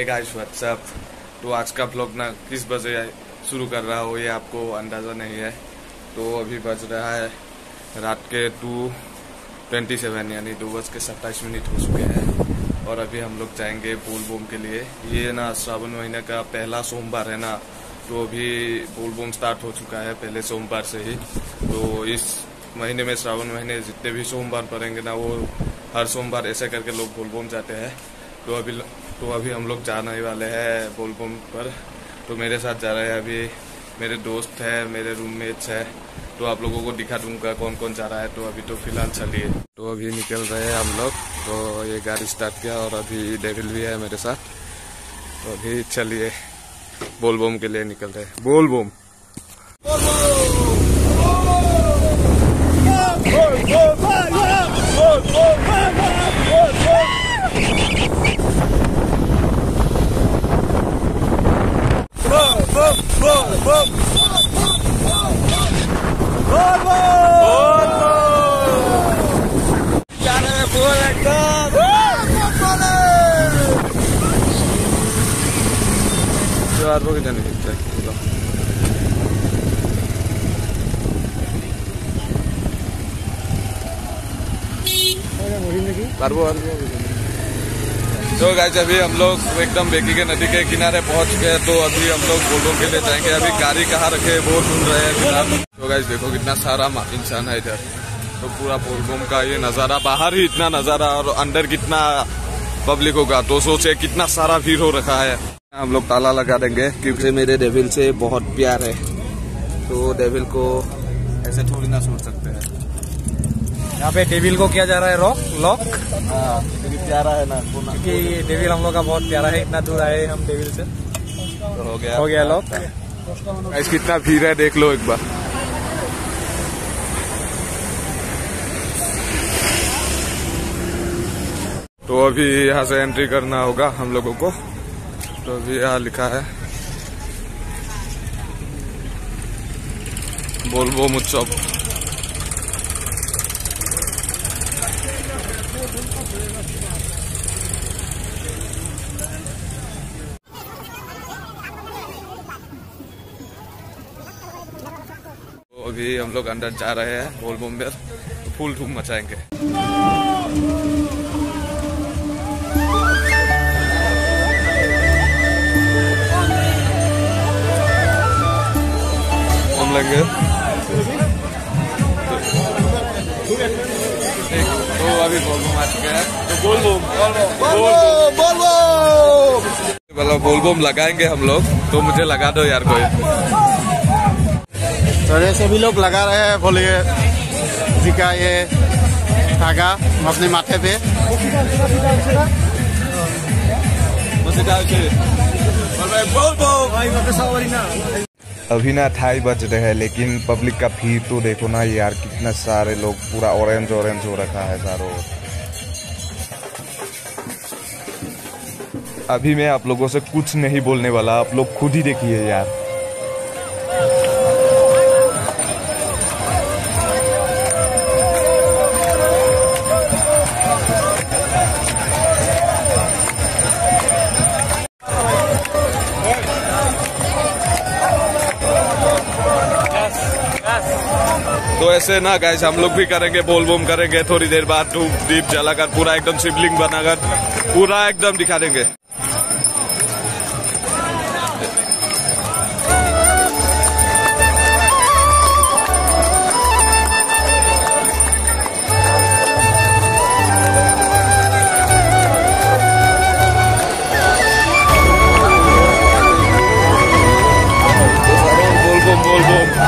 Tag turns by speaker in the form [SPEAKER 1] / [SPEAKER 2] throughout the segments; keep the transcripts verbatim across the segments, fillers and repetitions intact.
[SPEAKER 1] Guys what's up. तो आज का ब्लॉग ना किस बजे शुरू कर रहा हो ये आपको अंदाज़ा नहीं है। तो अभी बज रहा है रात के टू ट्वेंटी सेवन यानी दो बज के सत्ताईस मिनट हो चुके हैं और अभी हम लोग जाएंगे बोल बम के लिए। ये ना श्रावण महीने का पहला सोमवार है ना, तो अभी बोल बम स्टार्ट हो चुका है पहले सोमवार से ही। तो इस महीने में श्रावण महीने जितने भी सोमवार पड़ेंगे ना, वो हर सोमवार ऐसे करके लोग बोल बम जाते हैं। तो अभी तो अभी हम लोग जाने वाले हैं बोल बम पर। तो मेरे साथ जा रहे हैं अभी मेरे दोस्त है, मेरे रूममेट्स है, तो आप लोगों को दिखा दूंगा कौन कौन जा रहा है। तो अभी तो फिलहाल चलिए। तो अभी निकल रहे हैं हम लोग। तो ये गाड़ी स्टार्ट किया और अभी डेविल भी है मेरे साथ। तो अभी चलिए बोल बम के लिए निकल रहे हैं। बोल बम जाने तो गाइस अभी हम लोग एकदम बेकी के नदी के किनारे पहुंच गए। तो अभी हम लोग बोल बम के लिए जाएंगे। अभी गाड़ी कहाँ रखे वो ढूंढ रहे हैं फिलहाल। तो गाइस देखो कितना सारा इंसान है इधर। तो पूरा बोल बम का ये नज़ारा, बाहर ही इतना नज़ारा और अंदर कितना पब्लिक होगा। तो सोचे कितना सारा भीड़ हो रखा है। हम लोग ताला लगा देंगे क्योंकि मेरे डेविल से बहुत प्यार है। तो डेविल को ऐसे थोड़ी ना छोड़ सकते हैं।
[SPEAKER 2] यहाँ पे डेविल को किया जा रहा है रॉक लॉक।
[SPEAKER 1] हाँ प्यारा है ना,
[SPEAKER 2] क्योंकि डेविल हम लोग का बहुत प्यारा है। इतना दूर आए हम डेविल से,
[SPEAKER 1] तो हो गया
[SPEAKER 2] हो गया लॉक।
[SPEAKER 1] गाइस कितना भीड़ है देख लो एक बार। तो अभी यहाँ से एंट्री करना होगा हम लोगों को। तो अभी यहाँ लिखा है बोल बम उत्सव। तो अभी हम लोग अंदर जा रहे हैं बोल बम में, फुल धूम मचाएंगे। लेंगे तो अभी बोल बम आ चुके हैं। तो बोल बम बोल बम बोल बम लगाएंगे हम लोग। तो मुझे लगा दो यार कोई।
[SPEAKER 3] तो ये सभी लोग लगा रहे हैं बोलिए जी का ये धागा अपने माथे पे।
[SPEAKER 1] अभी ना ढाई बज रहे हैं लेकिन पब्लिक का भीड़ तो देखो ना यार, कितना सारे लोग, पूरा ऑरेंज ऑरेंज हो रखा है चारों ओर। अभी मैं आप लोगों से कुछ नहीं बोलने वाला, आप लोग खुद ही देखिए यार। तो ऐसे ना गाइस हम लोग भी करेंगे, बोल बम करेंगे। थोड़ी देर बाद धूप दीप जलाकर पूरा एकदम शिवलिंग बनाकर पूरा एकदम दिखा देंगे। बोल बम बोल बम।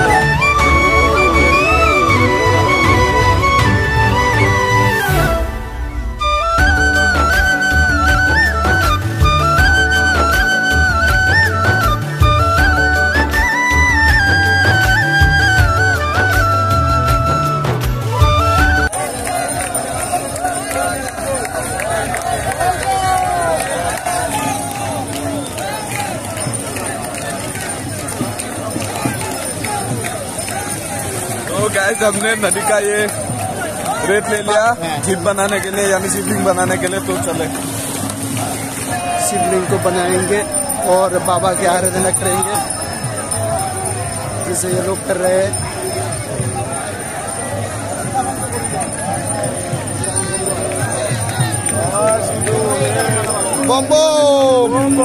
[SPEAKER 1] तो गाइस हमने नदी का ये रेत ले लिया जीप बनाने के लिए, यानी शिवलिंग बनाने के लिए। तो चले
[SPEAKER 4] शिवलिंग को बनाएंगे और बाबा की आराधना करेंगे, जिसे ये लोग कर रहे हैं। बम बम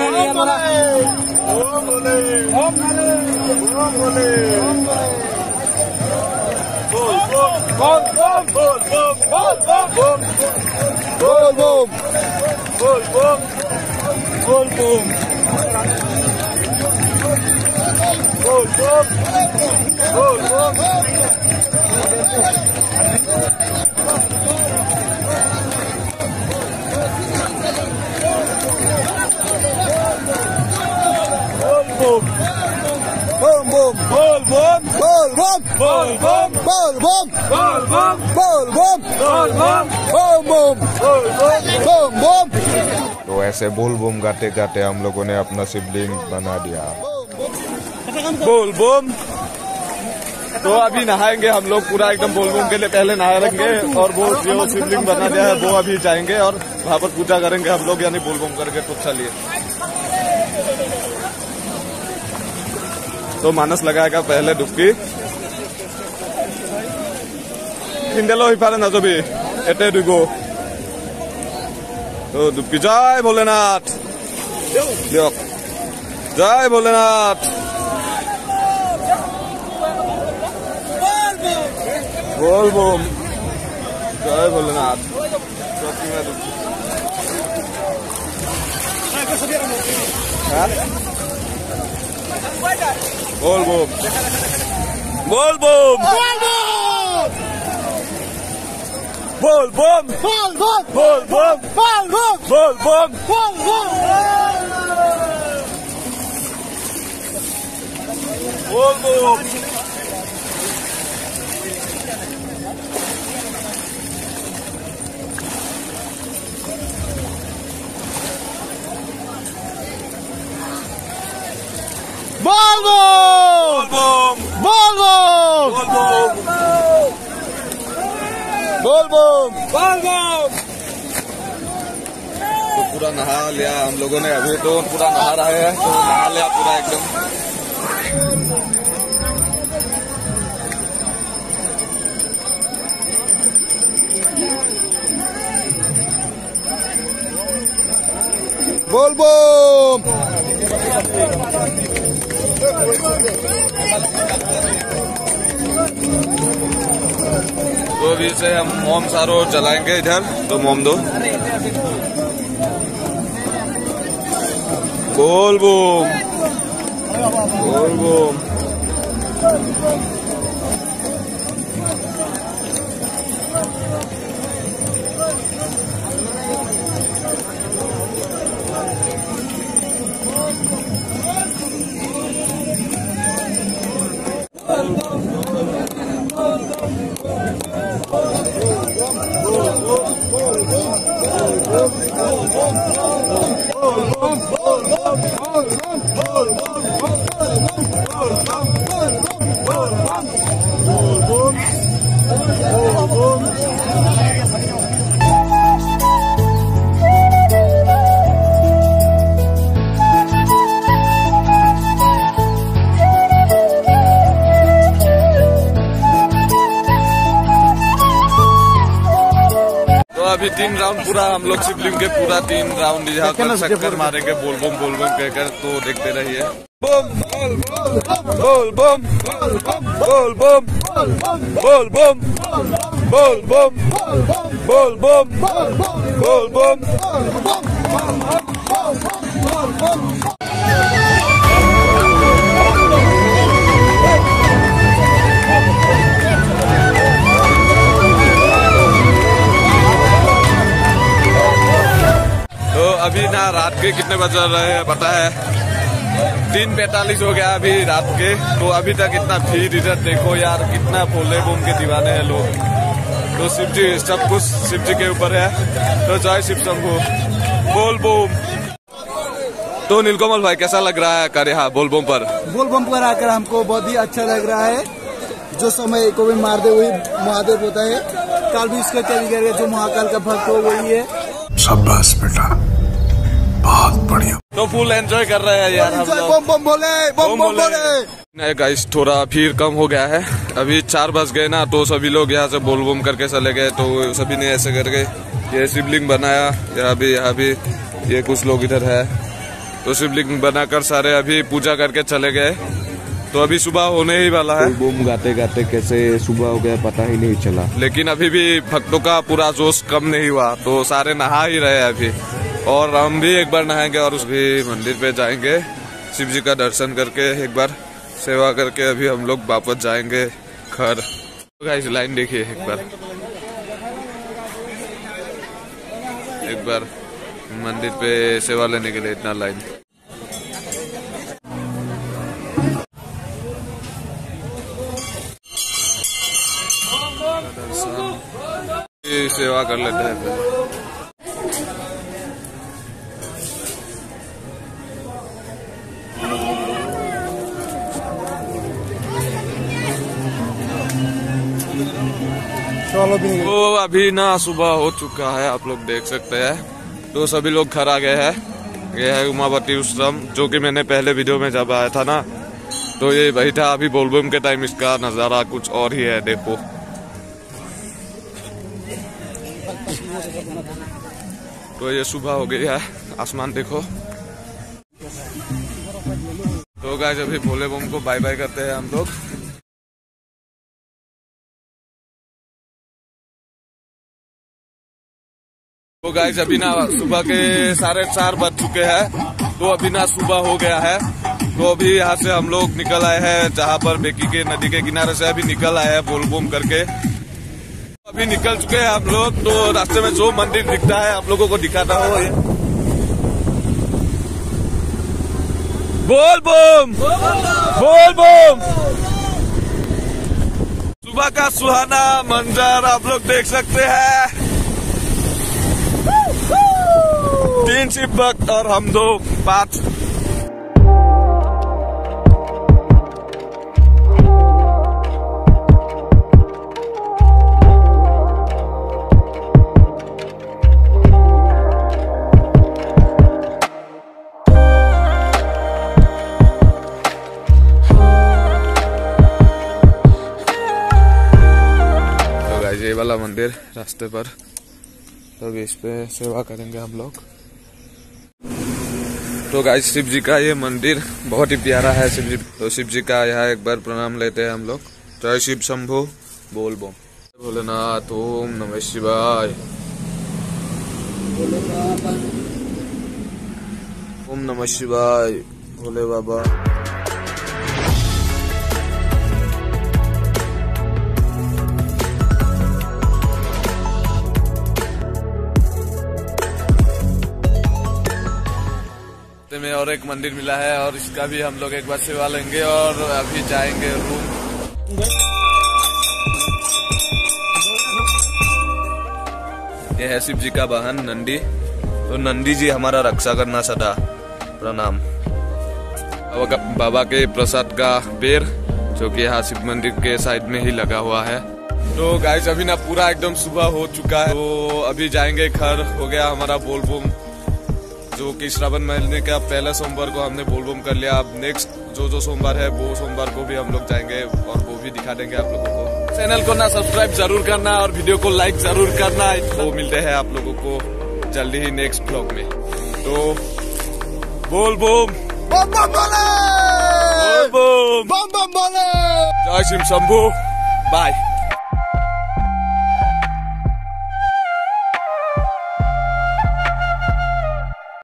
[SPEAKER 1] तो ऐसे बोल बम गाते गाते हम लोगों ने अपना शिवलिंग बना दिया। बोल बम। तो अभी नहाएंगे हम लोग पूरा एकदम बोल बम के लिए पहले नहाएंगे और वो जो शिवलिंग बना दिया है वो अभी जाएंगे और वहाँ पर पूजा करेंगे हम लोग, यानी बोल बम करके। तो चलिए, तो मानस लगाएगा पहले डुबकी। हिंदेलो इफाले नाजबी एटे दुगो। तो डुबकी। जय भोलेनाथ। दियक। जय भोलेनाथ। बोल बम। जय भोलेनाथ। बोल बम। बोल बम। बोल बम। बोल बम। बोल बम। बोल बम। बोल बम। बोल बम। बोल बम। बोल बम। तो पूरा नहा लिया हम लोगों ने, अभी तो पूरा नहा रहे हैं, तो नहा लिया पूरा एकदम। बोल बम। तो अभी से हम मोम सारो चलाएंगे इधर, तो मोम दो। बोल बम। बोल बम। अभी तीन राउंड पूरा हम लोग शिवलिंग के पूरा तीन राउंड यहाँ पर चक्कर मारेंगे बोल बम बोल बम कहकर, तो देखते रहिए। बम बोल बम बोल बम बोल बम बोल बम बोल बम बोल बम। अभी ना रात के कितने बज रहे हैं पता है, तीन पैंतालीस हो गया अभी रात के। तो अभी तक इतना भीड़ इधर देखो यार, कितना भोले बम के दीवाने हैं लोग। तो शिव जी, सब कुछ शिव जी के ऊपर है। तो जय शिव शंभू। बोल बम। तो नीलकमल भाई कैसा लग रहा है कर यहाँ बोल बम पर?
[SPEAKER 4] बोल बम पर आकर हमको बहुत ही अच्छा लग रहा है। जो समय को भी मार दे वही महादेव होता है। काल भी इसका क्या बिगड़ गया, जो महाकाल का भक्त हो वही है।
[SPEAKER 5] शाबाश बेटा, बहुत
[SPEAKER 3] बढ़िया।
[SPEAKER 1] तो फुल एंजॉय कर रहे हैं यार हम लोग।
[SPEAKER 4] बम बम बोले, बम बम बोले।
[SPEAKER 1] नहीं गाइस, थोड़ा फिर कम हो गया है। अभी चार बज गए ना, तो सभी लोग यहाँ से बोल बम करके चले गए। तो सभी ने ऐसे करके ये शिवलिंग बनाया। यहाँ भी यहाँ भी ये कुछ लोग इधर है, तो शिवलिंग बनाकर सारे अभी पूजा करके चले गए। तो अभी सुबह होने ही वाला है।
[SPEAKER 5] बूम गाते गाते कैसे सुबह हो गया पता ही नहीं चला।
[SPEAKER 1] लेकिन अभी भी भक्तों का पूरा जोश कम नहीं हुआ, तो सारे नहा ही रहे हैं अभी। और हम भी एक बार नहाएंगे और उस भी मंदिर पे जाएंगे, शिव जी का दर्शन करके एक बार सेवा करके अभी हम लोग वापस जाएंगे घर। तो गाइस लाइन देखिए एक बार, एक बार मंदिर पे सेवा लेने के लिए इतना लाइन। सेवा कर लेते हैं पहले। तो अभी ना सुबह हो चुका है, आप लोग देख सकते हैं। तो सभी लोग घर आ गए हैं। ये है उमावती उस्त्रम, जो कि मैंने पहले वीडियो में जब आया था ना, तो ये वही था। अभी बोलबम के टाइम इसका नजारा कुछ और ही है, देखो। तो ये सुबह हो गई है, आसमान देखो। तो गाइस अभी भोले बम को बाय बाय करते हैं हम लोग। तो गाइस अभी ना सुबह के साढ़े चार बज चुके हैं। तो अभी ना सुबह हो गया है। तो अभी यहाँ से हम लोग निकल आए हैं, जहाँ पर बेकी के नदी के किनारे से अभी निकल आए हैं बोल बम करके। अभी निकल चुके हैं हम लोग। तो रास्ते में जो मंदिर दिखता है आप लोगों को दिखाता हो, ये बोल बम बोल बम। सुबह का सुहाना मंजर आप लोग देख सकते हैं। तीन शिव भक्त और हम दो पांच। ये वाला मंदिर रास्ते पर, तो इस पे सेवा करेंगे हम लोग। तो गाइस शिव जी का ये मंदिर बहुत ही प्यारा है शिव जी। तो शिव जी का यहाँ एक बार प्रणाम लेते हैं हम लोग। जय शिव शंभो बोल बम। भोलेनाथ ओम नमः शिवाय, ओम नमः शिवाय भोले बाबा। में और एक मंदिर मिला है, और इसका भी हम लोग एक बार सेवा लेंगे और अभी जाएंगे रूम। ये है शिव जी का वाहन नंदी। तो नंदी जी हमारा रक्षा करना सदा प्रणाम। बाबा के प्रसाद का पेड़, जो कि यहाँ शिव मंदिर के साइड में ही लगा हुआ है। तो गाइस अभी ना पूरा एकदम सुबह हो चुका है। तो अभी जाएंगे घर। हो गया हमारा बोलबम, जो कि श्रावण महीने का पहला सोमवार को हमने बोलबम कर लिया। अब नेक्स्ट जो जो सोमवार है वो सोमवार को भी हम लोग जाएंगे और वो भी दिखा देंगे आप लोगों को। चैनल को ना सब्सक्राइब जरूर करना और वीडियो को लाइक जरूर करना। वो मिलते हैं आप लोगों को जल्दी ही नेक्स्ट ब्लॉग में। तो बोल बम
[SPEAKER 4] बम बम बोले,
[SPEAKER 1] बोल बम
[SPEAKER 4] बम बम बोले।
[SPEAKER 1] जय शिव शंभू, बाय।